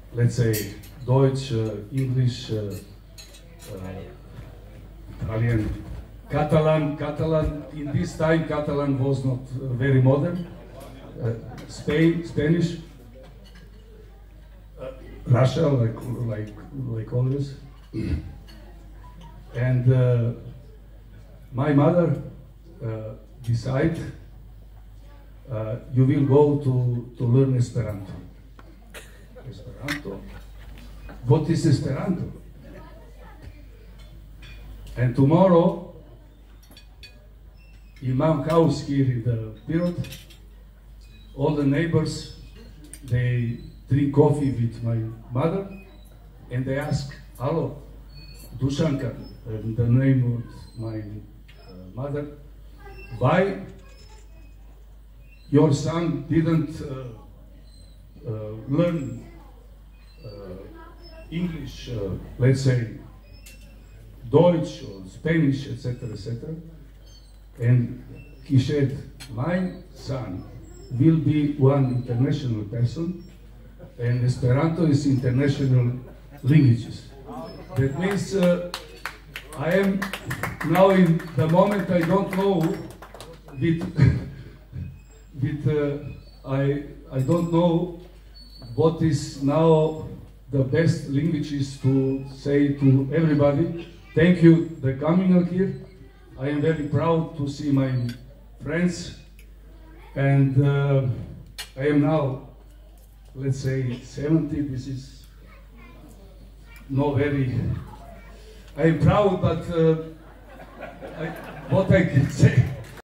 let's say, Deutsch, English, Italian, Catalan. In this time, Catalan was not very modern. Spanish, Russia, like always. And my mother decided you will go to learn Esperanto. Esperanto? What is Esperanto? And tomorrow, in my house here in the Pirot, all the neighbors, they drink coffee with my mother, and they ask, "Hello, Dušanka," the name of my mother, why your son didn't learn English, let's say, Deutsch or Spanish, etc., etc. And he said, my son will be one international person, and Esperanto is international languages. That means I am now in the moment I don't know I don't know what is now the best languages to say to everybody. Thank you for coming out here. I am very proud to see my friends, and I am now, let's say, 70. This is not very. I am proud, but what I can say,